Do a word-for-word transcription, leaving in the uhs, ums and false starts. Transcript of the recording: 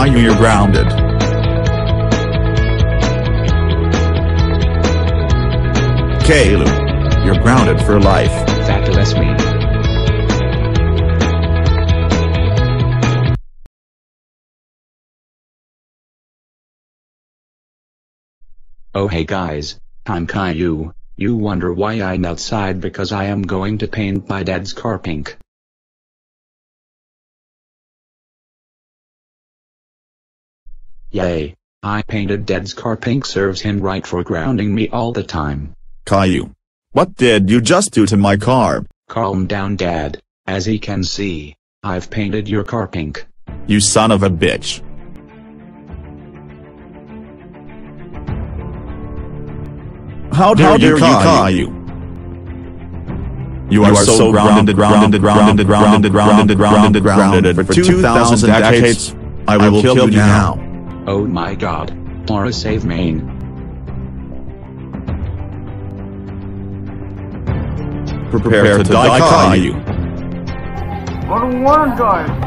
Caillou, you're grounded. Caillou, you're grounded for life. That lets me. Oh hey guys, I'm Caillou. You wonder why I'm outside because I am going to paint my dad's car pink. Yay, I painted dad's car pink, serves him right for grounding me all the time. Caillou, what did you just do to my car? Calm down dad, as he can see, I've painted your car pink. You son of a bitch. How dare, How dare you, Caillou? You are, you are so grounded, grounded, grounded, grounded, grounded, grounded, grounded for two thousand decades. I will kill you now. Oh my god, Laura save Maine. Prepare to die, Caillou. I don't want to die.